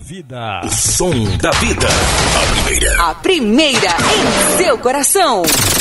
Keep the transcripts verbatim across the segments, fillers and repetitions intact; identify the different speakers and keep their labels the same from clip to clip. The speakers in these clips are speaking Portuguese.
Speaker 1: vida.
Speaker 2: O som da vida. A primeira.
Speaker 3: A primeira em seu coração.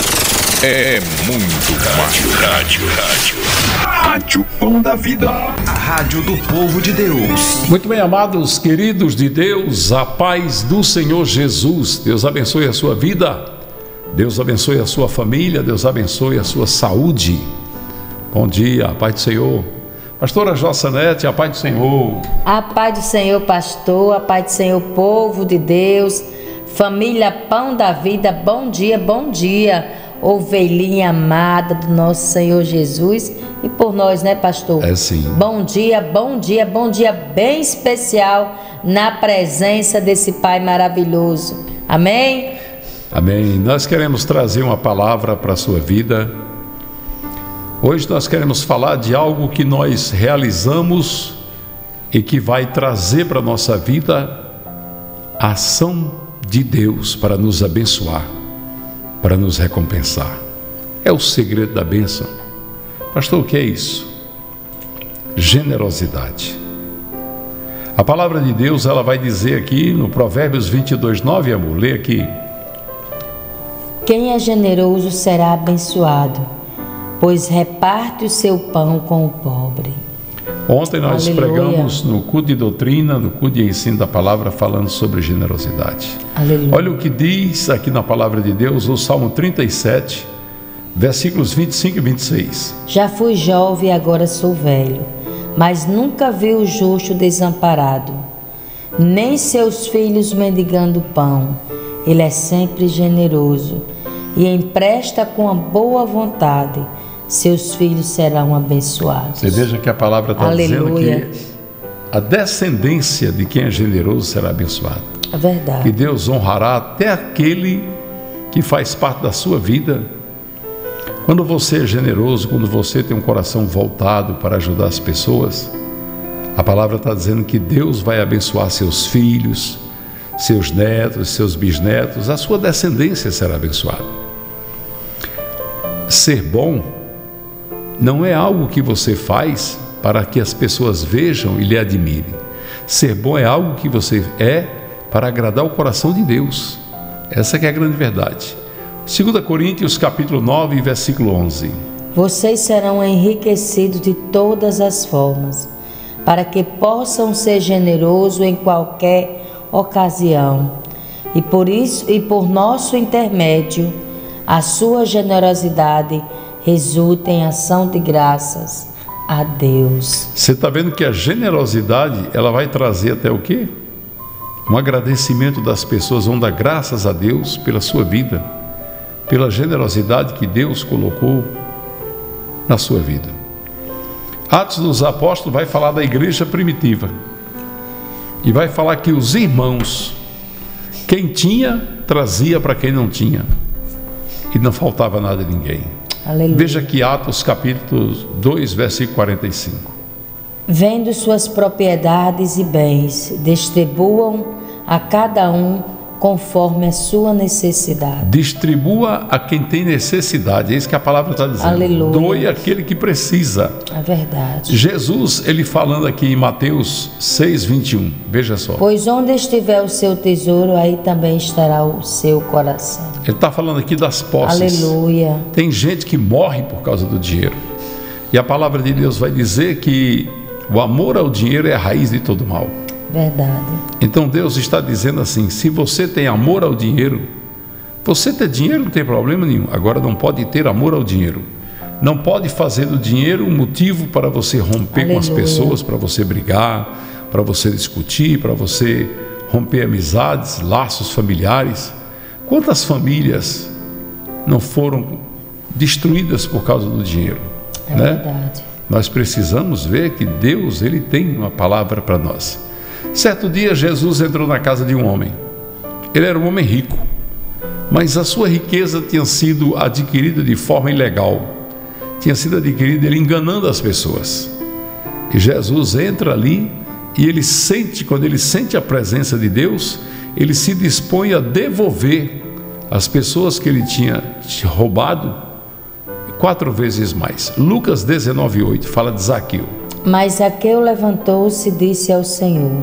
Speaker 2: É muito rádio, rádio, rádio. Rádio Pão da Vida. A rádio do povo de Deus.
Speaker 4: Muito bem, amados, queridos de Deus, a paz do Senhor Jesus. Deus abençoe a sua vida. Deus abençoe a sua família. Deus abençoe a sua saúde. Bom dia, a paz do Senhor. Pastora Jossanete, a paz do Senhor.
Speaker 5: A paz do Senhor, pastor, a paz do Senhor, povo de Deus, família Pão da Vida, bom dia, bom dia, ovelhinha amada do nosso Senhor Jesus e por nós, né, pastor?
Speaker 4: É sim.
Speaker 5: Bom dia, bom dia, bom dia bem especial na presença desse Pai maravilhoso. Amém?
Speaker 4: Amém. Nós queremos trazer uma palavra para a sua vida. Hoje nós queremos falar de algo que nós realizamos e que vai trazer para a nossa vida a ação de Deus para nos abençoar, para nos recompensar. É o segredo da bênção. Pastor, o que é isso? Generosidade. A palavra de Deus, ela vai dizer aqui no Provérbios vinte e dois, nove, amor, lê aqui.
Speaker 5: Quem é generoso será abençoado, pois reparte o seu pão com o pobre.
Speaker 4: Ontem nós
Speaker 5: Aleluia.
Speaker 4: pregamos no culto de doutrina, no culto de ensino da palavra, falando sobre generosidade.
Speaker 5: Aleluia.
Speaker 4: Olha o que diz aqui na palavra de Deus, o Salmo trinta e sete, versículos vinte e cinco e vinte e seis.
Speaker 5: Já fui jovem e agora sou velho, mas nunca vi o justo desamparado, nem seus filhos mendigando pão. Ele é sempre generoso e empresta com a boa vontade. Seus filhos serão abençoados.
Speaker 4: Você veja que a palavra está dizendo que a descendência de quem é generoso será abençoada.
Speaker 5: É verdade.
Speaker 4: Que Deus honrará até aquele que faz parte da sua vida. Quando você é generoso, quando você tem um coração voltado para ajudar as pessoas, a palavra está dizendo que Deus vai abençoar seus filhos, seus netos, seus bisnetos, a sua descendência será abençoada. Ser bom não é algo que você faz para que as pessoas vejam e lhe admirem. Ser bom é algo que você é para agradar o coração de Deus. Essa que é a grande verdade. Segunda Coríntios capítulo nove, versículo onze.
Speaker 5: Vocês serão enriquecidos de todas as formas, para que possam ser generosos em qualquer ocasião. E por isso, e por nosso intermédio, a sua generosidade resulta em ação de graças a Deus.
Speaker 4: Você está vendo que a generosidade, ela vai trazer até o quê? Um agradecimento das pessoas, vão dar graças a Deus pela sua vida, pela generosidade que Deus colocou na sua vida. Atos dos Apóstolos vai falar da igreja primitiva e vai falar que os irmãos, quem tinha, trazia para quem não tinha e não faltava nada a ninguém.
Speaker 5: Aleluia.
Speaker 4: Veja aqui Atos capítulo dois, versículo quarenta e cinco.
Speaker 5: Vendo suas propriedades e bens, distribuam a cada um conforme a sua necessidade.
Speaker 4: Distribua a quem tem necessidade, é isso que a palavra está dizendo.
Speaker 5: Aleluia.
Speaker 4: Doe aquele que precisa.
Speaker 5: É verdade.
Speaker 4: Jesus, ele falando aqui em Mateus seis, vinte e um, veja só.
Speaker 5: Pois onde estiver o seu tesouro, aí também estará o seu coração.
Speaker 4: Ele está falando aqui das posses.
Speaker 5: Aleluia.
Speaker 4: Tem gente que morre por causa do dinheiro. E a palavra de Deus vai dizer que o amor ao dinheiro é a raiz de todo mal.
Speaker 5: Verdade.
Speaker 4: Então Deus está dizendo assim, se você tem amor ao dinheiro, você ter dinheiro não tem problema nenhum, agora não pode ter amor ao dinheiro. Não pode fazer do dinheiro um motivo para você romper Aleluia. Com as pessoas, para você brigar, para você discutir, para você romper amizades, laços familiares. Quantas famílias não foram destruídas por causa do dinheiro?
Speaker 5: É
Speaker 4: né?
Speaker 5: verdade.
Speaker 4: Nós precisamos ver que Deus, ele tem uma palavra para nós. Certo dia Jesus entrou na casa de um homem. Ele era um homem rico, mas a sua riqueza tinha sido adquirida de forma ilegal. Tinha sido adquirida ele enganando as pessoas. E Jesus entra ali e ele sente, quando ele sente a presença de Deus, ele se dispõe a devolver as pessoas que ele tinha roubado quatro vezes mais. Lucas dezenove, oito fala de Zaqueu.
Speaker 5: Mas Zaqueu levantou-se e disse ao Senhor: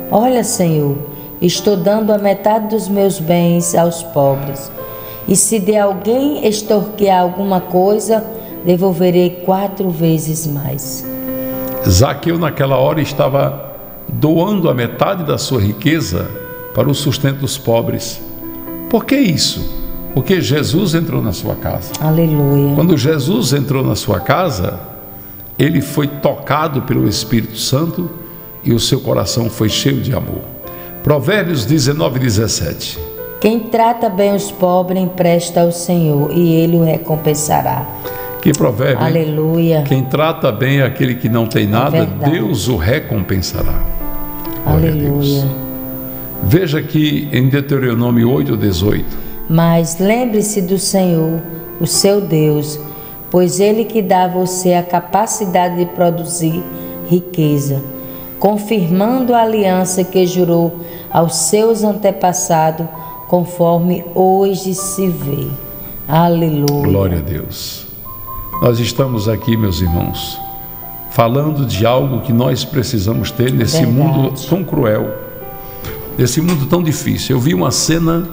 Speaker 5: Olha, Senhor, estou dando a metade dos meus bens aos pobres. E se de alguém extorquir alguma coisa, devolverei quatro vezes mais.
Speaker 4: Zaqueu naquela hora estava doando a metade da sua riqueza para o sustento dos pobres. Por que isso? Porque Jesus entrou na sua casa.
Speaker 5: Aleluia.
Speaker 4: Quando Jesus entrou na sua casa, ele foi tocado pelo Espírito Santo e o seu coração foi cheio de amor. Provérbios dezenove, dezessete.
Speaker 5: Quem trata bem os pobres empresta ao Senhor e Ele o recompensará.
Speaker 4: Que provérbio, hein?
Speaker 5: Aleluia.
Speaker 4: Quem trata bem aquele que não tem nada,
Speaker 5: É
Speaker 4: Deus o recompensará. Glória a Deus.
Speaker 5: Aleluia.
Speaker 4: Veja aqui em Deuteronômio oito, dezoito.
Speaker 5: Mas lembre-se do Senhor, o seu Deus, pois Ele que dá a você a capacidade de produzir riqueza, confirmando a aliança que jurou aos seus antepassados, conforme hoje se vê. Aleluia.
Speaker 4: Glória a Deus. Nós estamos aqui, meus irmãos, falando de algo que nós precisamos ter nesse
Speaker 5: Verdade.
Speaker 4: mundo tão cruel, nesse mundo tão difícil. Eu vi uma cena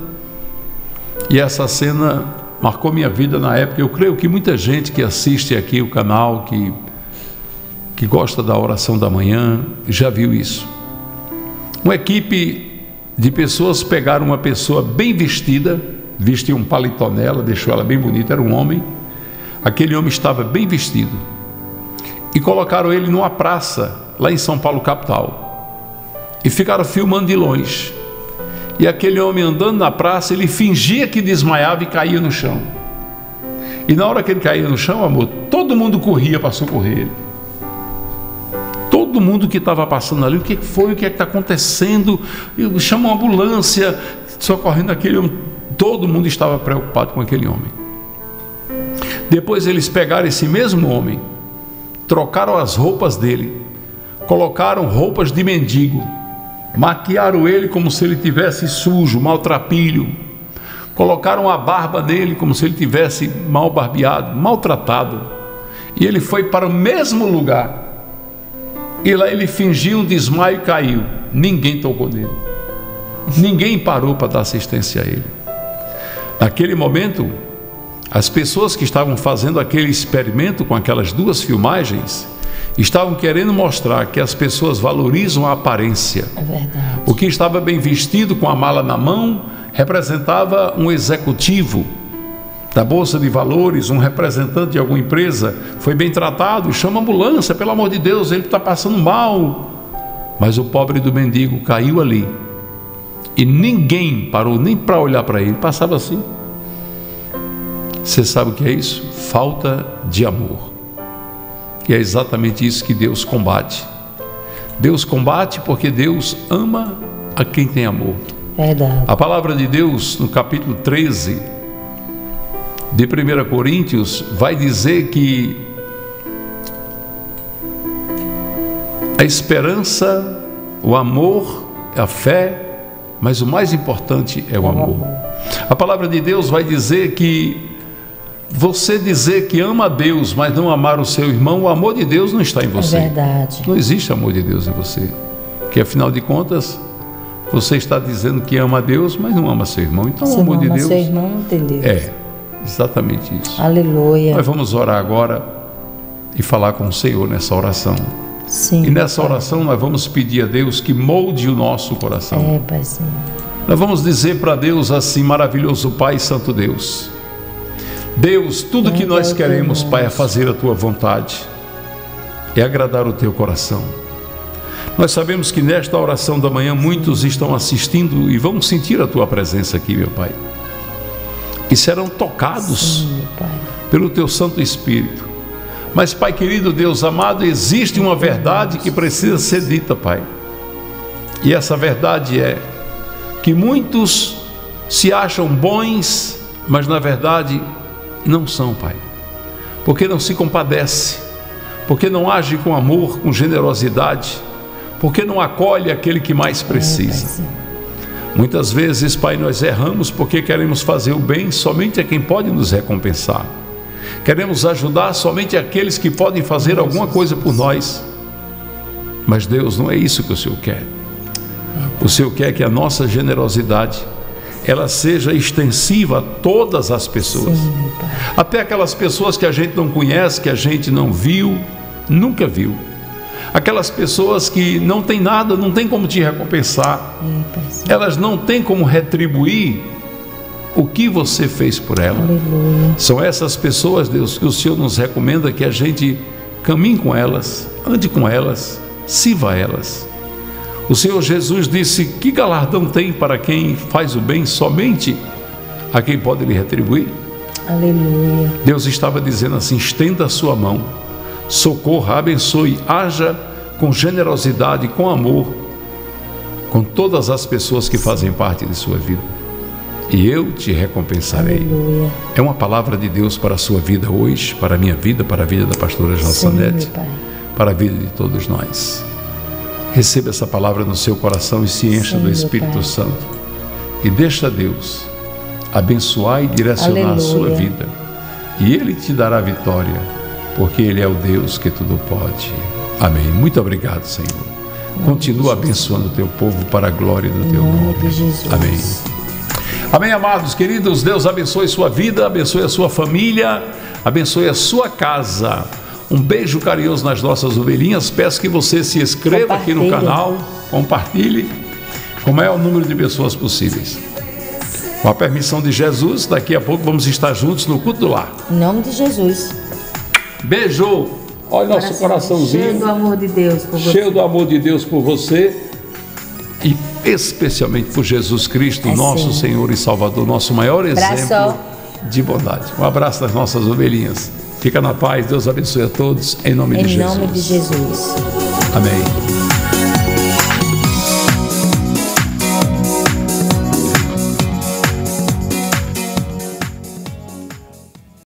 Speaker 4: e essa cena marcou minha vida na época. Eu creio que muita gente que assiste aqui o canal, que, que gosta da oração da manhã, já viu isso. Uma equipe de pessoas pegaram uma pessoa bem vestida, vestiu um paletó nela, deixou ela bem bonita, era um homem. Aquele homem estava bem vestido e colocaram ele numa praça lá em São Paulo, capital, e ficaram filmando de longe. E aquele homem andando na praça, ele fingia que desmaiava e caía no chão. E na hora que ele caía no chão, amor, todo mundo corria para socorrer ele. Todo mundo que estava passando ali, o que foi, o que é que está acontecendo? Chama uma ambulância, socorrendo aquele homem. Todo mundo estava preocupado com aquele homem. Depois eles pegaram esse mesmo homem, trocaram as roupas dele, colocaram roupas de mendigo, maquiaram ele como se ele tivesse sujo, maltrapilho, colocaram a barba nele como se ele tivesse mal barbeado, maltratado, e ele foi para o mesmo lugar, e lá ele fingiu um desmaio e caiu. Ninguém tocou nele, ninguém parou para dar assistência a ele. Naquele momento, as pessoas que estavam fazendo aquele experimento com aquelas duas filmagens estavam querendo mostrar que as pessoas valorizam a aparência.
Speaker 5: É verdade.
Speaker 4: O que estava bem vestido com a mala na mão representava um executivo da Bolsa de Valores, um representante de alguma empresa, foi bem tratado, chama a ambulância, pelo amor de Deus, ele está passando mal. Mas o pobre do mendigo caiu ali e ninguém parou nem para olhar para ele, passava assim. Você sabe o que é isso? Falta de amor. E é exatamente isso que Deus combate. Deus combate porque Deus ama a quem tem amor.
Speaker 5: Verdade.
Speaker 4: A palavra de Deus, no capítulo treze de primeira Coríntios, vai dizer que a esperança, o amor, a fé, mas o mais importante é o amor. A palavra de Deus vai dizer que você dizer que ama a Deus, mas não amar o seu irmão, o amor de Deus não está em você.
Speaker 5: É verdade.
Speaker 4: Não existe amor de Deus em você. Porque afinal de contas, você está dizendo que ama a Deus, mas não ama seu irmão. Então
Speaker 5: Se
Speaker 4: o amor
Speaker 5: não
Speaker 4: de
Speaker 5: ama
Speaker 4: Deus
Speaker 5: seu irmão, não tem Deus.
Speaker 4: é exatamente isso.
Speaker 5: Aleluia.
Speaker 4: Nós vamos orar agora e falar com o Senhor nessa oração.
Speaker 5: Sim.
Speaker 4: E nessa oração nós vamos pedir a Deus que molde o nosso coração.
Speaker 5: É, Paizinho.
Speaker 4: Nós vamos dizer para Deus assim: maravilhoso Pai, Santo Deus, Deus, tudo que nós queremos, Pai, é fazer a Tua vontade, é agradar o Teu coração. Nós sabemos que nesta oração da manhã muitos estão assistindo e vão sentir a Tua presença aqui, meu Pai, e serão tocados
Speaker 5: Sim, meu Pai.
Speaker 4: pelo Teu Santo Espírito. Mas, Pai querido, Deus amado, existe uma verdade que precisa ser dita, Pai, e essa verdade é que muitos se acham bons, mas na verdade não são, Pai, porque não se compadece, porque não age com amor, com generosidade, porque não acolhe aquele que mais precisa. Muitas vezes, Pai, nós erramos porque queremos fazer o bem somente a quem pode nos recompensar, queremos ajudar somente aqueles que podem fazer alguma coisa por nós, mas Deus, não é isso que o Senhor quer. O Senhor quer que a nossa generosidade ela seja extensiva a todas as pessoas.
Speaker 5: Sim, Pai.
Speaker 4: Até aquelas pessoas que a gente não conhece, que a gente não viu, nunca viu. Aquelas pessoas que não tem nada, não tem como te recompensar. Elas não têm como retribuir o que você fez por ela.
Speaker 5: Aleluia.
Speaker 4: São essas pessoas, Deus, que o Senhor nos recomenda que a gente caminhe com elas, ande com elas, sirva a elas. O Senhor Jesus disse: que galardão tem para quem faz o bem somente a quem pode lhe retribuir?
Speaker 5: Aleluia.
Speaker 4: Deus estava dizendo assim: estenda a sua mão, socorra, abençoe, haja com generosidade, com amor, com todas as pessoas que fazem parte de sua vida, e eu te recompensarei.
Speaker 5: Aleluia.
Speaker 4: É uma palavra de Deus para a sua vida hoje, para a minha vida, para a vida da pastora Jalsanete, para a vida de todos nós. Receba essa palavra no seu coração e se encha
Speaker 5: Sim,
Speaker 4: do Espírito
Speaker 5: Pai.
Speaker 4: Santo, e deixa Deus abençoar e direcionar
Speaker 5: Aleluia.
Speaker 4: a sua vida, e Ele te dará vitória, porque Ele é o Deus que tudo pode. Amém. Muito obrigado, Senhor. Continua abençoando o teu povo para a glória do teu nome.
Speaker 5: De Jesus.
Speaker 4: Amém. Amém, amados queridos. Deus abençoe sua vida, abençoe a sua família, abençoe a sua casa. Um beijo carinhoso nas nossas ovelhinhas. Peço que você se inscreva aqui no canal, compartilhe com o maior número de pessoas possíveis. Com a permissão de Jesus, daqui a pouco vamos estar juntos no culto do lar.
Speaker 5: Em nome de Jesus.
Speaker 4: Beijo. Olha nosso coraçãozinho.
Speaker 5: Cheio do amor de Deus por você.
Speaker 4: Cheio do amor de Deus por você. E especialmente por Jesus Cristo,
Speaker 5: É
Speaker 4: nosso
Speaker 5: sim.
Speaker 4: Senhor e Salvador, nosso maior exemplo
Speaker 5: Abraço.
Speaker 4: de bondade. Um abraço das nossas ovelhinhas. Fica na paz, Deus abençoe a todos, em nome
Speaker 5: Em
Speaker 4: de Jesus.
Speaker 5: nome de Jesus.
Speaker 4: Amém.